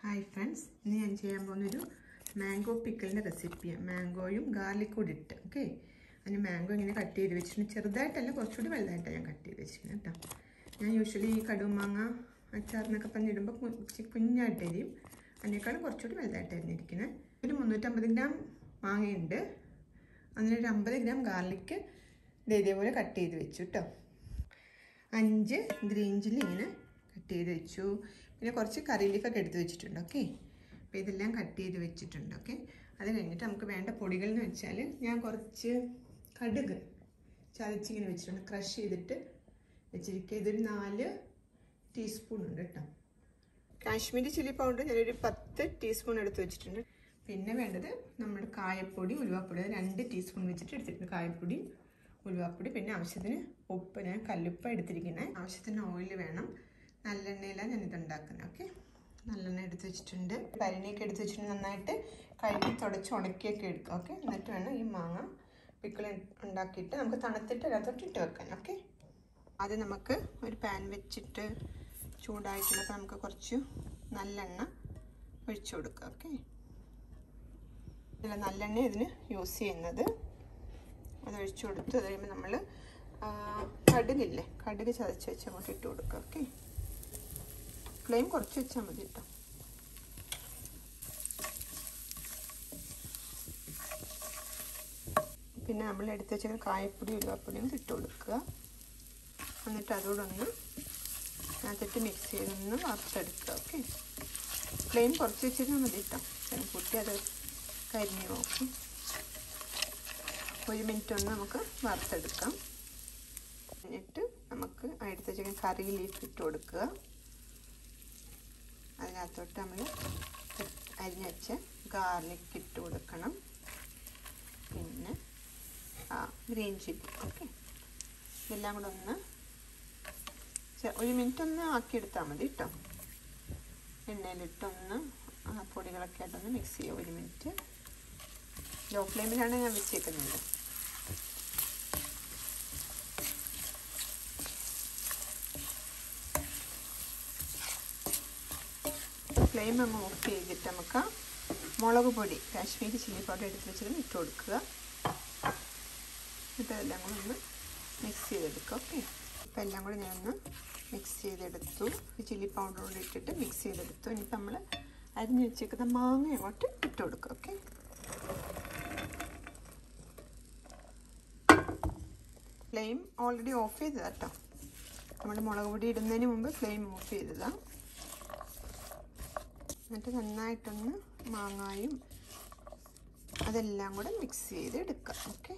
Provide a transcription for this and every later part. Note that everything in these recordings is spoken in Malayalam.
Hi friends, I am going to mango pickle recipe. Mango and garlic. Okay. And mango is cut it which is that I cut it. I usually cut manga achar and I cut it 350 gram manga and 50 gram garlic. They cut it. 5 Greenchili cut it. We will cut curry leaf. Okay. We will cut it. Okay. That's why we will crush it. 4 teaspoons. Kashmirichili powder 10 teaspoons. Then we will add 2 teaspoons. Ulvapudi pinne avasyathinu uppu ഞാൻ കല്ലുപ്പ് എടുത്തിരിക്കുന്നത് ആവശ്യത്തിന് ഓയിൽ വേണം നല്ലെണ്ണയിലാണ് ഞാൻ ഇത് ഉണ്ടാക്കുന്നത് ഓക്കേ നല്ലെണ്ണ എടുത്ത് വെച്ചിട്ടുണ്ട് പരിണിയൊക്കെ എടുത്ത് വെച്ചിട്ട് നന്നായിട്ട് കഴുകി തുടച്ച് ഉണക്കിയൊക്കെ എടുക്കുക ഓക്കേ എന്നിട്ട് വേണം ഈ മാങ്ങ പിക്കിൾ ഉണ്ടാക്കിയിട്ട് നമുക്ക് തണുത്തിട്ട് അതിനകത്തോട്ട് ഇട്ട് വെക്കാൻ ഓക്കേ ആദ്യം നമുക്ക് ഒരു പാൻ വെച്ചിട്ട് ചൂടായിട്ടുള്ളപ്പോൾ നമുക്ക് കുറച്ച് നല്ലെണ്ണ ഒഴിച്ചു കൊടുക്കാം ഓക്കേ നല്ലെണ്ണ ഇതിന് യൂസ് ചെയ്യുന്നത് അത് ഒഴിച്ചു കൊടുത്തു അത് കഴിയുമ്പോൾ നമ്മൾ കടുകില്ലേ കടുക് ചതച്ച് വെച്ച് അങ്ങോട്ട് ഇട്ട് കൊടുക്കുക ഓക്കെ ഫ്ലെയിം കുറച്ച് വെച്ചാൽ മതി കേട്ടോ പിന്നെ നമ്മൾ എടുത്ത് വെച്ച കായപ്പൊടി ഉലുവാപ്പൊടിയും ഇട്ട് കൊടുക്കുക എന്നിട്ട് അതോടൊന്ന് അതിട്ട് മിക്സ് ചെയ്തൊന്ന് വറുത്തെടുക്കുക ഓക്കെ ഫ്ലെയിം കുറച്ച് വെച്ചിട്ട് മതി കേട്ടോ കുട്ടി അത് കരിഞ്ഞു നോക്കും 1 മിനിറ്റ് ഒന്ന് നമുക്ക് വറുത്തെടുക്കാം എന്നിട്ട് നമുക്ക് എടുത്ത് വെച്ച കറി ലീഫ് ഇട്ട് കൊടുക്കുക അതിനകത്തോട്ട് നമ്മൾ അരിഞ്ഞ് വെച്ച ഗാർലിക് ഇട്ട് കൊടുക്കണം പിന്നെ ഗ്രീൻ ചില്ലി ഓക്കെ ഇതെല്ലാം കൂടെ ഒന്ന് 1 മിനിറ്റ് ഒന്ന് ആക്കിയെടുത്താൽ മതി കേട്ടോ എണ്ണയിലിട്ടൊന്ന് പൊടികളൊക്കെ ആയിട്ടൊന്ന് മിക്സ് ചെയ്യുക 1 മിനിറ്റ് ലോ ഫ്ലെയിമിലാണ് ഞാൻ വെച്ചേക്കുന്നത് ഫ്ലെയിം അങ്ങ് ഓഫ് ചെയ്തിട്ട് നമുക്ക് മുളക് പൊടി കാശ്മീരി ചില്ലി പൗഡർ എടുത്ത് വെച്ചിട്ട് ഇട്ട് കൊടുക്കുക എന്നിട്ട് അതെല്ലാം കൂടെ ഒന്ന് മിക്സ് ചെയ്തെടുക്കുക ഓക്കെ ഇപ്പം എല്ലാം കൂടെ ഞാനൊന്ന് മിക്സ് ചെയ്തെടുത്തു ഈ ചില്ലി പൗഡർ കൂടെ ഇട്ടിട്ട് മിക്സ് ചെയ്തെടുത്തു ഇനിയിപ്പോൾ നമ്മൾ അരിഞ്ഞ് വെച്ചേക്കുന്ന മാങ്ങ അങ്ങോട്ട് ഇട്ട് കൊടുക്കുക ഓക്കെ ഫ്ലെയിം ഓൾറെഡി ഓഫ് ചെയ്തതാണ് കേട്ടോ നമ്മൾ മുളക് പൊടി ഇടുന്നതിന് മുമ്പ് ഫ്ലെയിം ഓഫ് ചെയ്തതാണ് എന്നിട്ട് നന്നായിട്ടൊന്ന് മാങ്ങായും അതെല്ലാം കൂടെ മിക്സ് ചെയ്ത് എടുക്കാം ഓക്കെ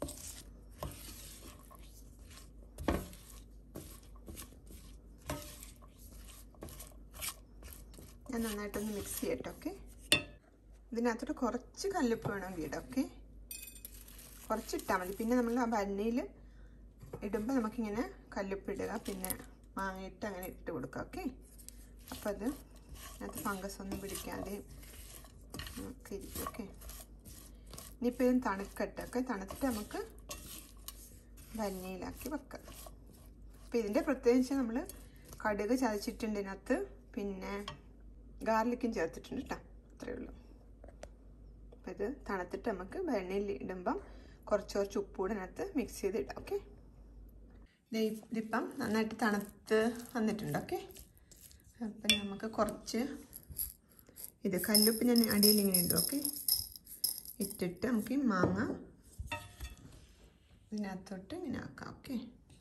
ഞാൻ നന്നായിട്ടൊന്ന് മിക്സ് ചെയ്യട്ടെ ഓക്കെ ഇതിനകത്തോട്ട് കുറച്ച് കല്ലുപ്പ് വേണമെങ്കിൽ ഇടാം ഓക്കെ കുറച്ചിട്ടാൽ മതി പിന്നെ നമ്മൾ ആ ഭരണിയിൽ ഇടുമ്പോൾ നമുക്കിങ്ങനെ കല്ലുപ്പ് ഇടുക പിന്നെ മാങ്ങയിട്ട് അങ്ങനെ ഇട്ട് കൊടുക്കുക ഓക്കെ അപ്പോൾ അത് അതിനകത്ത് ഫംഗസ് ഒന്നും പിടിക്കാതെ ഒക്കെ ഇരിക്കും ഓക്കെ ഇനിയിപ്പോൾ ഇതും തണുക്കട്ടെ ഒക്കെ തണുത്തിട്ട് നമുക്ക് ഭരണിയിലാക്കി വെക്കാം അപ്പോൾ ഇതിൻ്റെ പ്രത്യേകിച്ച് നമ്മൾ കടുക് ചതച്ചിട്ടുണ്ട് ഇതിനകത്ത് പിന്നെ ഗാർലിക്കും ചേർത്തിട്ടുണ്ട് കേട്ടോ അത്രയേ ഉള്ളൂ അപ്പോൾ ഇത് തണുത്തിട്ട് നമുക്ക് ഭരണിയിൽ ഇടുമ്പം കുറച്ച് ഉപ്പ് കൂടെ അതിനകത്ത് മിക്സ് ചെയ്ത് ഇടാം ഓക്കെ ഇതിപ്പം നന്നായിട്ട് തണുത്ത് വന്നിട്ടുണ്ട് ഓക്കെ അപ്പം നമുക്ക് കുറച്ച് ഇത് കല്ലുപ്പ് ഞാൻ അടിയിൽ ഇങ്ങനെ ഇടും ഓക്കെ ഇട്ടിട്ട് നമുക്ക് ഈ മാങ്ങ ഇതിനകത്തോട്ട് ഇങ്ങനെ ആക്കാം ഓക്കെ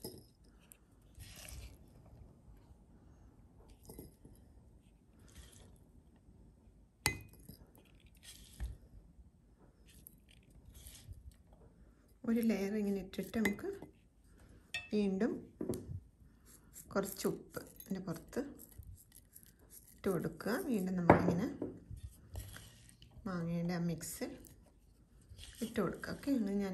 ഒരു ലെയർ ഇങ്ങനെ ഇട്ടിട്ട് നമുക്ക് വീണ്ടും കുറച്ച് ഉപ്പ് അതിൻ്റെ പുറത്ത് ഇട്ട് കൊടുക്കുക വീണ്ടും നമുക്കിങ്ങനെ മാങ്ങയുടെ ആ മിക്സ് ഇട്ട് കൊടുക്കുക ഓക്കെ അങ്ങനെ ഞാൻ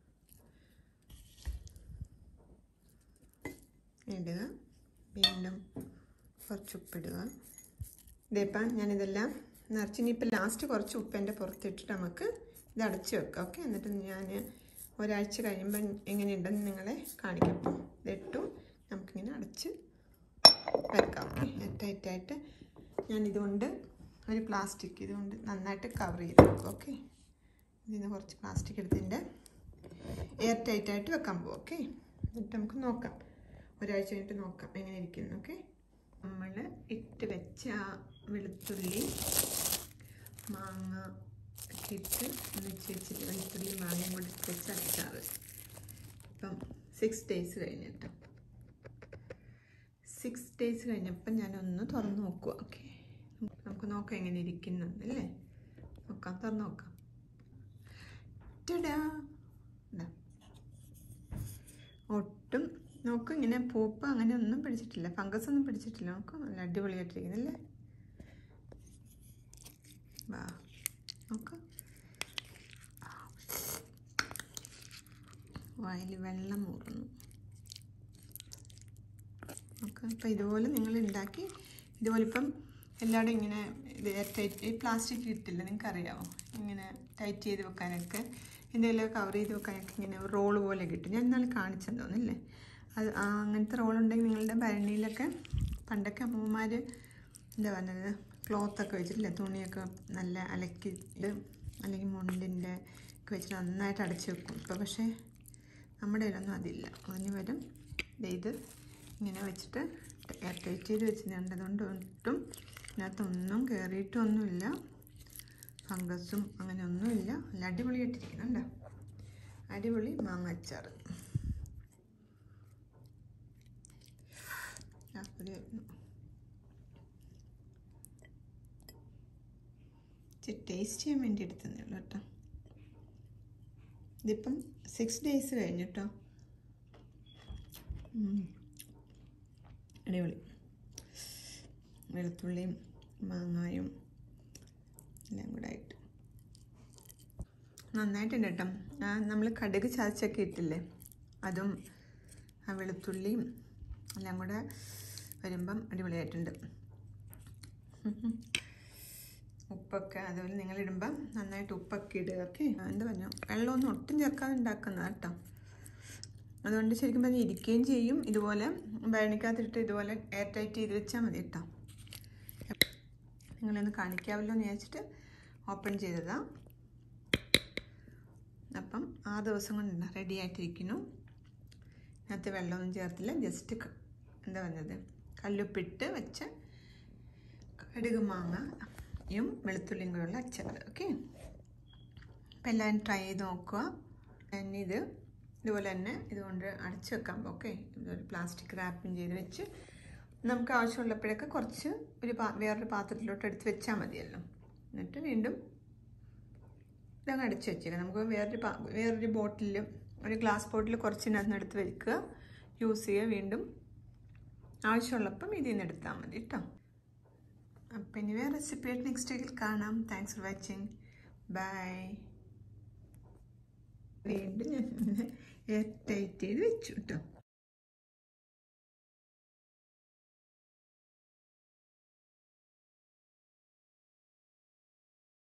ഇടുക വീണ്ടും കുറച്ച് ഉപ്പിടുക ഇതേപ്പം ഞാനിതെല്ലാം നിറച്ച് ഇനിയിപ്പോൾ ലാസ്റ്റ് കുറച്ച് ഉപ്പ് എൻ്റെ പുറത്തിട്ടിട്ട് നമുക്ക് ഇത് അടച്ച് വെക്കാം ഓക്കെ എന്നിട്ട് ഞാൻ ഒരാഴ്ച കഴിയുമ്പോൾ എങ്ങനെയുണ്ടെന്ന് നിങ്ങളെ കാണിക്കാം ഇതിട്ടു നമുക്കിങ്ങനെ അടച്ച് വെക്കാം ഓക്കെ ടൈറ്റായിട്ട് ഞാനിതുകൊണ്ട് ഒരു പ്ലാസ്റ്റിക് ഇതുകൊണ്ട് നന്നായിട്ട് കവർ ചെയ്ത് വെക്കും. ഓക്കെ, ഇതിൽ നിന്ന് കുറച്ച് പ്ലാസ്റ്റിക് എടുത്തിട്ട് എയർ ടൈറ്റായിട്ട് വെക്കാൻ പോകും. ഓക്കെ, എന്നിട്ട് നമുക്ക് നോക്കാം, ഒരാഴ്ച കഴിഞ്ഞിട്ട് നോക്കാം എങ്ങനെ ഇരിക്കുന്നു. ഓക്കെ, നമ്മൾ ഇട്ട് വെച്ച വെളുത്തുള്ളി മാങ്ങ ഒക്കെ ഇട്ട് വെച്ചിട്ട് വെളുത്തുള്ളി മാങ്ങയും കൂടി ഇട്ട് വെച്ച് അച്ചാർ ഇപ്പം 6 days കഴിഞ്ഞിട്ട് 6 days കഴിഞ്ഞപ്പം ഞാനൊന്ന് തുറന്ന് നോക്കുക. ഓക്കെ, നമുക്ക് നോക്കാം എങ്ങനെ ഇരിക്കുന്നുണ്ടല്ലേ, നോക്കാം, തുറന്ന് നോക്കാം. ഒട്ടും നോക്കും ഇങ്ങനെ പൂപ്പ് അങ്ങനെ ഒന്നും പിടിച്ചിട്ടില്ല, ഫംഗസ് ഒന്നും പിടിച്ചിട്ടില്ല. നോക്കാം, നല്ല അടിപൊളിയായിട്ടിരിക്കുന്നല്ലേ. വാ നോക്കാം, വായിൽ വെള്ളം മൂറുന്നു. ഓക്കെ, അപ്പം ഇതുപോലെ നിങ്ങൾ ഉണ്ടാക്കി ഇതുപോലെ ഇപ്പം എല്ലാവരും ഇങ്ങനെ ഇത് ടൈറ്റ് ഈ പ്ലാസ്റ്റിക് കിട്ടില്ല, നിങ്ങൾക്കറിയാമോ, ഇങ്ങനെ ടൈറ്റ് ചെയ്ത് വെക്കാനൊക്കെ എന്തെങ്കിലും കവർ ചെയ്ത് വെക്കാനൊക്കെ ഇങ്ങനെ റോള് പോലെ കിട്ടും. ഞാൻ ഇന്നാൾ കാണിച്ചെന്ന് തോന്നുന്നില്ലേ, അത് അങ്ങനത്തെ റോളുണ്ടെങ്കിൽ നിങ്ങളുടെ ഭരണിയിലൊക്കെ പണ്ടൊക്കെ അമ്മമാർ എന്താ പറഞ്ഞത് ക്ലോത്തൊക്കെ വെച്ചിട്ടില്ലേ, തുണിയൊക്കെ നല്ല അലക്കിയിട്ട് അല്ലെങ്കിൽ മുണ്ടിൻ്റെ ഒക്കെ വെച്ചിട്ട് നന്നായിട്ട് അടച്ച് വെക്കും. ഇപ്പോൾ പക്ഷേ നമ്മുടെ കയ്യിലൊന്നും അതില്ല. അതിന് വരും ഇത് ഇങ്ങനെ വെച്ചിട്ട് ടൈറ്റ് ചെയ്ത് വെച്ചിട്ടുണ്ട്. അതുകൊണ്ട് ഒട്ടും ഇതിനകത്തൊന്നും കയറിയിട്ടൊന്നുമില്ല, ഫംഗസും അങ്ങനെ ഒന്നുമില്ല. നല്ല അടിപൊളിയായിട്ടിരിക്കുന്നുണ്ടോ, അടിപൊളി മാങ്ങ അച്ചാർ. ടേസ്റ്റ് ചെയ്യാൻ വേണ്ടി എടുത്തതേ ഉള്ളൂ കേട്ടോ. ഇതിപ്പം 6 days കഴിഞ്ഞിട്ടോ. അടിപൊളി, വെളുത്തുള്ളിയും മാങ്ങായും എല്ലാം കൂടെ ആയിട്ട് നന്നായിട്ടുണ്ട് കേട്ടോ. നമ്മൾ കടുക് ചതച്ചൊക്കെ ഇട്ടില്ലേ, അതും ആ വെളുത്തുള്ളിയും എല്ലാം കൂടെ വരുമ്പം അടിപൊളിയായിട്ടുണ്ട്. ഉപ്പൊക്കെ അതുപോലെ നിങ്ങളിടുമ്പം നന്നായിട്ട് ഉപ്പൊക്കെ ഇടുക. ഓക്കെ, എന്താ പറഞ്ഞു, വെള്ളമൊന്നും ഒട്ടും ചേർക്കാതെ ഉണ്ടാക്കുന്നതാണ് കേട്ടോ. അതുകൊണ്ട് ശരിക്കും പറഞ്ഞാൽ ഇരിക്കുകയും ചെയ്യും. ഇതുപോലെ ഭരണിക്കകത്തിട്ട് ഇതുപോലെ എയർ ടൈറ്റ് ചെയ്ത് വെച്ചാൽ മതി കേട്ടോ. നിങ്ങളൊന്ന് കാണിക്കാമല്ലോ എന്ന് വിചാരിച്ചിട്ട് ഓപ്പൺ ചെയ്തതാണ്. അപ്പം 6 ദിവസം കൊണ്ട് റെഡി ആയിട്ടിരിക്കുന്നു. അതിനകത്ത് വെള്ളമൊന്നും ചേർത്തില്ല, ജസ്റ്റ് എന്താ പറഞ്ഞത് കല്ലുപ്പിട്ട് വെച്ച കടുക് മാങ്ങയും വെളുത്തുള്ളിയും കൂടെയുള്ള അച്ചാർ. ഓക്കെ, അപ്പം എല്ലാവരും ട്രൈ ചെയ്ത് നോക്കുക. ഇത് ഇതുപോലെ തന്നെ ഇതുകൊണ്ട് അടച്ചു വെക്കാം. ഓക്കെ, ഇതൊരു പ്ലാസ്റ്റിക് റാപ്പിങ് ചെയ്ത് വെച്ച് നമുക്ക് ആവശ്യമുള്ളപ്പോഴൊക്കെ കുറച്ച് വേറൊരു പാത്രത്തിലോട്ട് എടുത്ത് വെച്ചാൽ മതിയല്ലോ. എന്നിട്ട് വീണ്ടും ഇതങ്ങ് അടച്ച് വെച്ചേക്കാം. നമുക്ക് വേറൊരു ബോട്ടിൽ, ഒരു ഗ്ലാസ് ബോട്ടിൽ കുറച്ചിനകത്ത് എടുത്ത് വെക്കുക, യൂസ് ചെയ്യുക. വീണ്ടും ആവശ്യമുള്ളപ്പം ഇതിൽ നിന്ന് എടുത്താൽ മതി കേട്ടോ. അപ്പം ഇനി വേറെ റെസിപ്പിയായിട്ട് നെക്സ്റ്റ് വീക്കിൽ കാണാം. Thanks for watching, bye. വീണ്ടും ഞാൻ എയർ ടൈറ്റ് ചെയ്ത് വെച്ചു കേട്ടോ.